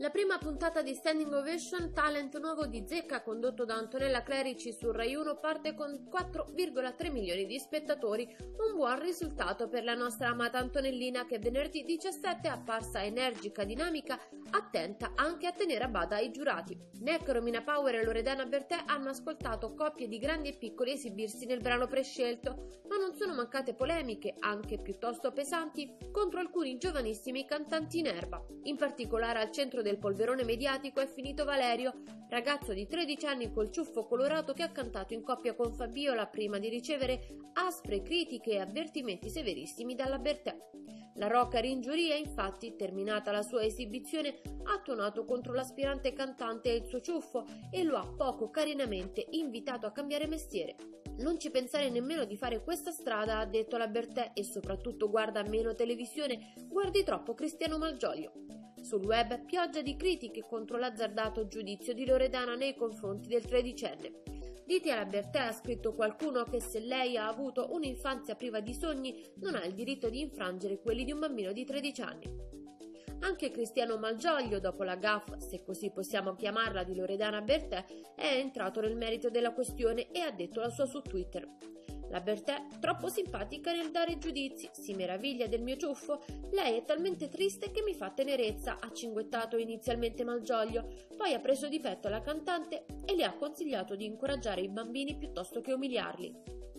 La prima puntata di Standing Ovation, talent nuovo di Zecca, condotto da Antonella Clerici su Rai 1, parte con 4,3 milioni di spettatori, un buon risultato per la nostra amata Antonellina, che venerdì 17 è apparsa energica, dinamica, attenta anche a tenere a bada i giurati. Neck, Romina Power e Loredana Bertè hanno ascoltato coppie di grandi e piccoli esibirsi nel brano prescelto, ma non sono mancate polemiche, anche piuttosto pesanti, contro alcuni giovanissimi cantanti in erba. In particolare al centro del polverone mediatico è finito Valerio, ragazzo di 13 anni col ciuffo colorato che ha cantato in coppia con Fabiola prima di ricevere aspre critiche e avvertimenti severissimi dalla Bertè. La rocker in giuria, infatti, terminata la sua esibizione, ha tuonato contro l'aspirante cantante e il suo ciuffo e lo ha poco carinamente invitato a cambiare mestiere. Non ci pensare nemmeno di fare questa strada, ha detto la Bertè, e soprattutto guarda meno televisione, guardi troppo Cristiano Malgioglio. Sul web pioggia di critiche contro l'azzardato giudizio di Loredana nei confronti del tredicenne. Dite alla Bertè, ha scritto qualcuno, che se lei ha avuto un'infanzia priva di sogni non ha il diritto di infrangere quelli di un bambino di 13 anni. Anche Cristiano Malgioglio, dopo la gaffe, se così possiamo chiamarla, di Loredana Bertè, è entrato nel merito della questione e ha detto la sua su Twitter. La Bertè, troppo simpatica nel dare giudizi, si meraviglia del mio ciuffo, lei è talmente triste che mi fa tenerezza, ha cinguettato inizialmente Malgioglio, poi ha preso di petto la cantante e le ha consigliato di incoraggiare i bambini piuttosto che umiliarli.